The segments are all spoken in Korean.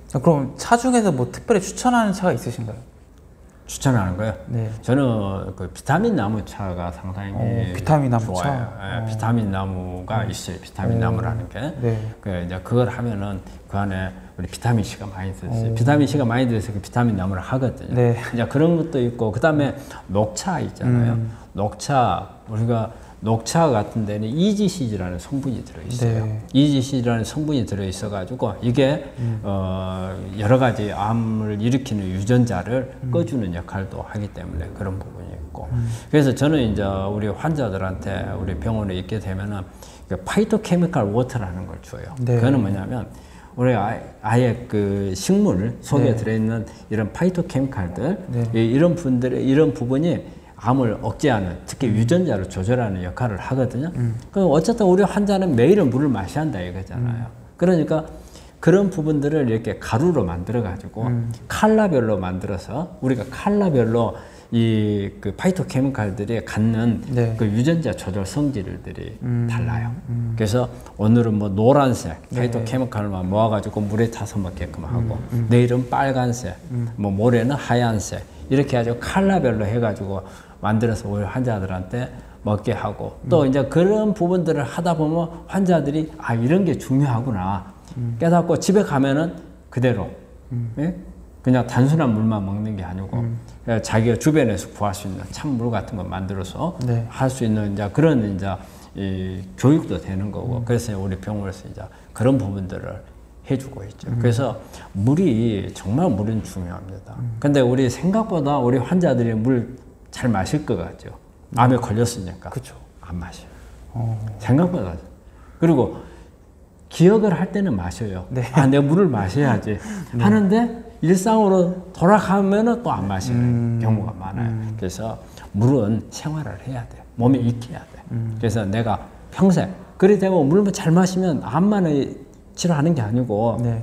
그럼 차 중에서 뭐 특별히 추천하는 차가 있으신가요? 추천하는 거요? 네. 저는 그 비타민 나무 차가 상당히 비타민 나무 좋아요. 차? 비타민 나무가 있어요. 비타민 나무라는 게. 네. 그 이제 그걸 하면은 그 안에 우리 비타민 C가 많이 들어있어요. 비타민 C가 많이 들어서 그 비타민 나무를 하거든요. 네. 이제 그런 것도 있고, 그 다음에 녹차 있잖아요. 녹차, 우리가 녹차 같은 데는 EGCG라는 성분이 들어있어요. 네. EGCG라는 성분이 들어있어가지고 이게 여러 가지 암을 일으키는 유전자를 꺼주는 역할도 하기 때문에 그런 부분이 있고. 그래서 저는 이제 우리 환자들한테 우리 병원에 있게 되면은 그 파이토케미칼 워터라는 걸 줘요. 네. 그거는 뭐냐면 우리 아예 그 식물 속에 네. 들어있는 이런 파이토케미칼들, 네. 이런 부분들이 암을 억제하는, 특히 유전자를 조절하는 역할을 하거든요. 그럼 어쨌든 우리 환자는 매일은 물을 마셔야 한다 이거잖아요. 그러니까 그런 부분들을 이렇게 가루로 만들어 가지고 칼라별로 만들어서 우리가 칼라별로 이 그 파이토케미칼들이 갖는 네. 그 유전자 조절 성질들이 달라요. 그래서 오늘은 뭐 노란색 파이토케미칼만 모아가지고 물에 타서 먹게끔 하고, 내일은 빨간색, 뭐 모레는 하얀색, 이렇게 해가지고 칼라별로 해가지고 만들어서 우리 환자들한테 먹게 하고, 또 이제 그런 부분들을 하다 보면 환자들이 아 이런 게 중요하구나 깨닫고 집에 가면은 그대로 예? 그냥 단순한 물만 먹는 게 아니고 자기가 주변에서 구할 수 있는 찬물 같은 거 만들어서 네. 할 수 있는 이제 그런 이제 이 교육도 되는 거고, 그래서 우리 병원에서 이제 그런 부분들을 해주고 있죠. 그래서 물이 정말 물은 중요합니다. 근데 우리 생각보다 우리 환자들이 물 잘 마실 것 같죠. 암에 걸렸으니까. 그쵸. 안 마셔요. 생각보다. 그리고 기억을 할 때는 마셔요. 네. 아, 내가 물을 마셔야지 하는데 일상으로 돌아가면은 또 안 마시는 경우가 많아요. 그래서 물은 생활을 해야 돼요. 몸에 익혀야 돼요. 그래서 내가 평생 그래 되면 물만 잘 마시면 암만을 치료하는 게 아니고 네.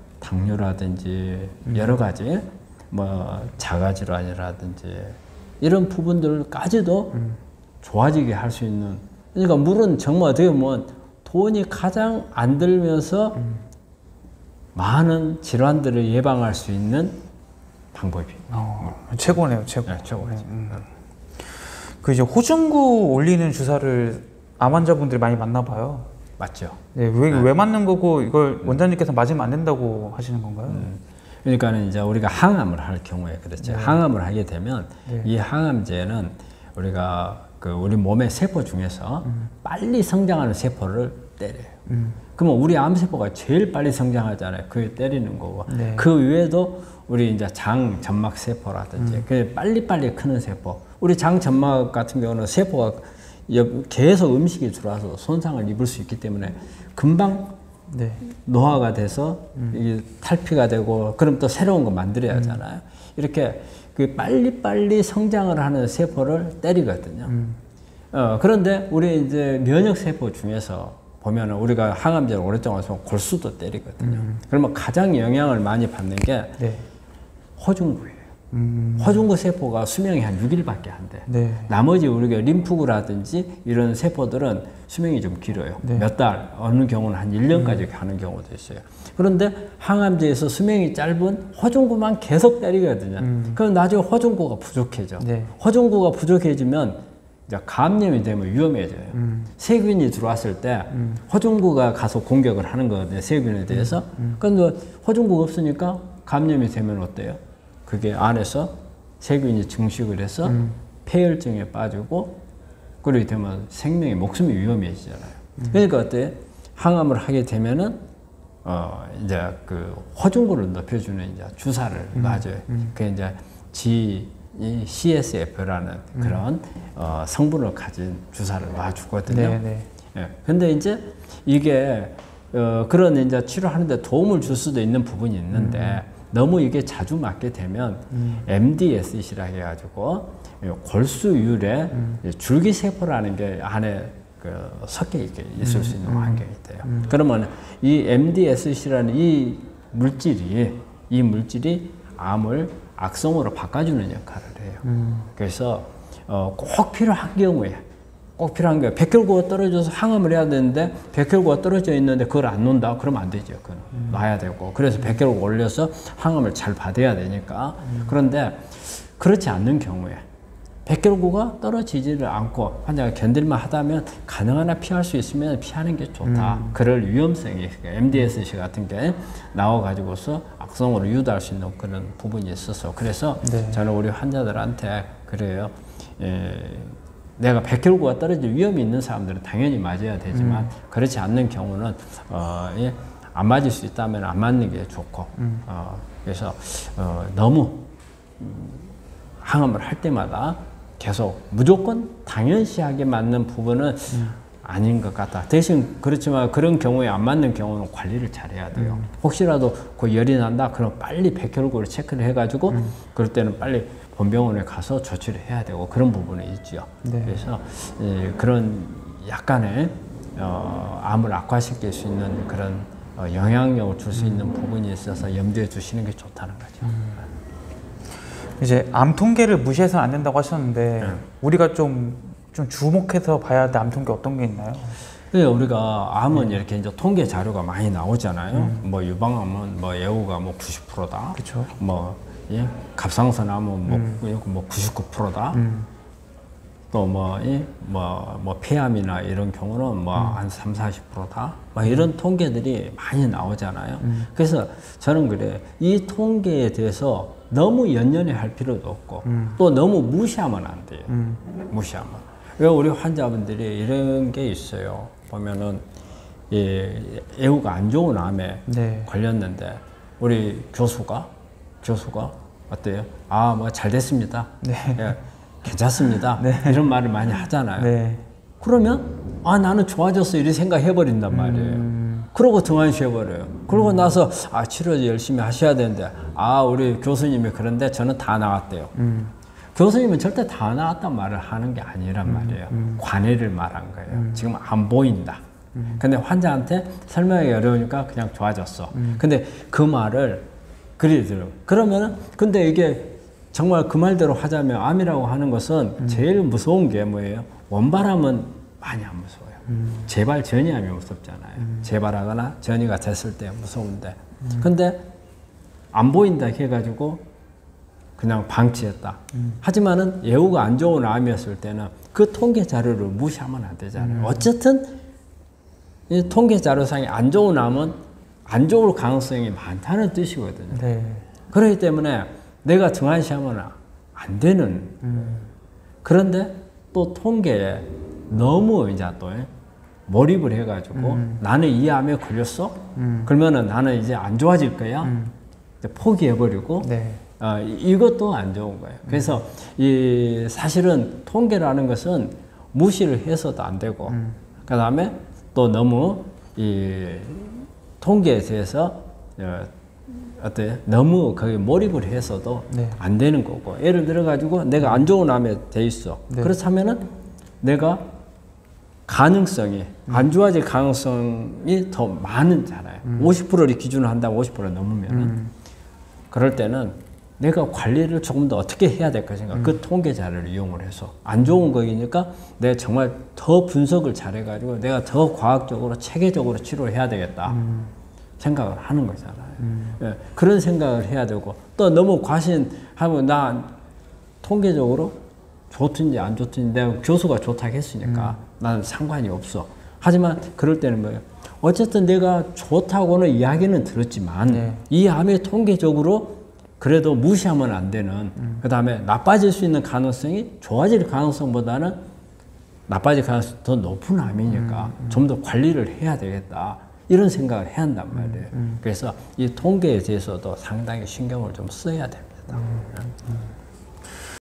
당뇨라든지 여러 가지 뭐 자가질환이라든지 이런 부분들까지도 좋아지게 할 수 있는. 그러니까 물은 정말 어떻게 보면 돈이 가장 안 들면서 많은 질환들을 예방할 수 있는 방법이에요. 최고네요, 최고. 네, 최고죠. 그 이제 호중구 올리는 주사를 암 환자분들이 많이 맞나 봐요. 맞죠. 네, 왜 맞는 거고 이걸 원장님께서 맞으면 안 된다고 하시는 건가요? 그러니까는 이제 우리가 항암을 할 경우에 그렇죠. 항암을 하게 되면 이 항암제는 우리가 그 우리 몸의 세포 중에서 빨리 성장하는 세포를 때려요. 그러면 우리 암세포가 제일 빨리 성장하잖아요. 그게 때리는 거고. 네. 그 외에도 우리 이제 장 점막 세포라든지 그 빨리빨리 크는 세포. 우리 장 점막 같은 경우는 세포가 계속 음식이 들어와서 손상을 입을 수 있기 때문에 금방 네. 노화가 돼서 이게 탈피가 되고, 그럼 또 새로운 거 만들어야 하잖아요. 이렇게 그 빨리빨리 성장을 하는 세포를 때리거든요. 그런데 우리 이제 면역 세포 중에서 보면은 우리가 항암제를 오랫동안 쓰면 골수도 때리거든요. 그러면 가장 영향을 많이 받는 게 네. 호중구예요. 호중구 세포가 수명이 한 6일밖에 안 돼. 네. 나머지 우리가 림프구라든지 이런 세포들은 수명이 좀 길어요. 네. 몇 달, 어느 경우는 한 1년까지 가는 경우도 있어요. 그런데 항암제에서 수명이 짧은 호중구만 계속 때리거든요. 그럼 나중에 호중구가 부족해져. 네. 호중구가 부족해지면 이제 감염이 되면 위험해져요. 세균이 들어왔을 때 호중구가 가서 공격을 하는 거거든요. 세균에 대해서. 그런데 호중구가 없으니까 감염이 되면 어때요? 그게 안에서 세균이 증식을 해서 폐혈증에 빠지고, 그렇게 되면 생명의 목숨이 위험해지잖아요. 그러니까 어때? 항암을 하게 되면은 이제 그 호중구를 높여주는 이제 주사를 놔줘요. 그게 이제 CSF라는 그런 성분을 가진 주사를 놔주거든요. 네, 네. 예. 근데 이제 이게 그런 이제 치료하는데 도움을 줄 수도 있는 부분이 있는데 너무 이게 자주 맞게 되면 MDSC라 해가지고 골수율에 줄기세포라는 게 안에 그 섞여 있을 수 있는 환경이 돼요. 그러면 이 MDSC라는 이 물질이 암을 악성으로 바꿔주는 역할을 해요. 그래서 꼭 필요한 경우에 꼭 필요한 게 백혈구가 떨어져서 항암을 해야 되는데 백혈구가 떨어져 있는데 그걸 안 놓는다? 그러면 안 되죠. 그건 놔야 되고. 그래서 백혈구가 올려서 항암을 잘 받아야 되니까. 그런데 그렇지 않는 경우에 백혈구가 떨어지지를 않고 환자가 견딜만 하다면 가능한 한 피할 수 있으면 피하는 게 좋다. 그럴 위험성이 MDSC 같은 게 나와가지고서 악성으로 유도할 수 있는 그런 부분이 있어서 그래서 네. 저는 우리 환자들한테 그래요. 내가 백혈구가 떨어질 위험이 있는 사람들은 당연히 맞아야 되지만 그렇지 않는 경우는 안 맞을 수 있다면 안 맞는 게 좋고 그래서 너무 항암을 할 때마다 계속 무조건 당연시하게 맞는 부분은 아닌 것 같다. 대신 그렇지만 그런 경우에 안 맞는 경우는 관리를 잘해야 돼요. 혹시라도 그 열이 난다 그럼 빨리 백혈구를 체크를 해가지고 그럴 때는 빨리 본병원에 가서 조치를 해야 되고 그런 부분이 있죠. 네. 그래서 그런 약간의 암을 악화시킬 수 있는 그런 영향력을 줄 수 있는 부분이 있어서 염두에 두시는 게 좋다는 거죠. 이제 암 통계를 무시해서는 안 된다고 하셨는데 우리가 좀 주목해서 봐야 될 암 통계 어떤 게 있나요? 네, 우리가 암은 이렇게 이제 통계 자료가 많이 나오잖아요. 뭐 유방암은 뭐 예후가 뭐 90%다. 그렇죠. 뭐 갑상선암은 뭐 99%다. 또 뭐 폐암이나 이런 경우는 뭐 한 30~40%다. 막 이런 통계들이 많이 나오잖아요. 그래서 저는 그래. 이 통계에 대해서 너무 연연해 할 필요도 없고 또 너무 무시하면 안 돼요. 무시하면. 왜 우리 환자분들이 이런 게 있어요. 보면은 예후가 안 좋은 암에 네. 걸렸는데 우리 교수가 어때요? 아, 뭐 잘 됐습니다. 네. 예, 괜찮습니다. 네. 이런 말을 많이 하잖아요. 네. 그러면 아 나는 좋아졌어 이렇게 생각해버린단 말이에요. 그러고 등한시해버려요. 그러고 나서 아 치료 열심히 하셔야 되는데 아 우리 교수님이 그런데 저는 다 나왔대요. 교수님은 절대 다 나왔단 말을 하는 게 아니란 말이에요. 관해를 말한 거예요. 지금 안 보인다. 근데 환자한테 설명하기 어려우니까 그냥 좋아졌어. 근데 그 말을 그리 들어. 그러면은 근데 이게 정말 그 말대로 하자면 암이라고 하는 것은 제일 무서운 게 뭐예요? 원발암은 많이 안 무서워요. 재발 전이암이 무섭잖아요. 재발하거나 전이가 됐을 때 무서운데. 근데 안 보인다 해가지고 그냥 방치했다. 하지만은 예후가 안 좋은 암이었을 때는 그 통계 자료를 무시하면 안 되잖아요. 어쨌든 이 통계 자료상에 안 좋은 암은 안 좋을 가능성이 많다는 뜻이거든요. 네. 그렇기 때문에 내가 등한시하면 안 되는. 그런데 또 통계에 너무 이제 또 몰입을 해가지고 나는 이 암에 걸렸어? 그러면은 나는 이제 안 좋아질 거야? 이제 포기해버리고 네. 이것도 안 좋은 거예요. 그래서 이 사실은 통계라는 것은 무시를 해서도 안 되고 그 다음에 또 너무 이 통계에 대해서 어때요? 너무 거기 몰입을 해서도 네. 안 되는 거고 예를 들어 가지고 내가 안 좋은 암에 돼 있어. 네. 그렇다면은 내가 가능성이 안 좋아질 가능성이 더 많은잖아요. 50%를 기준으로 한다고 50% 넘으면 그럴 때는 내가 관리를 조금 더 어떻게 해야 될 것인가 그 통계 자료를 이용을 해서 안 좋은 거니까 내가 정말 더 분석을 잘해가지고 내가 더 과학적으로 체계적으로 치료를 해야 되겠다 생각을 하는 거잖아요. 예, 그런 생각을 해야 되고 또 너무 과신하면 나 통계적으로 좋든지 안 좋든지 내가 교수가 좋다고 했으니까 나는 상관이 없어. 하지만 그럴 때는 뭐예요? 어쨌든 내가 좋다고는 이야기는 들었지만 네. 이 암이 통계적으로 그래도 무시하면 안 되는 그 다음에 나빠질 수 있는 가능성이 좋아질 가능성보다는 나빠질 가능성이 더 높은 암이니까 좀 더 관리를 해야 되겠다 이런 생각을 해야 한단 말이에요. 그래서 이 통계에 대해서도 상당히 신경을 좀 써야 됩니다.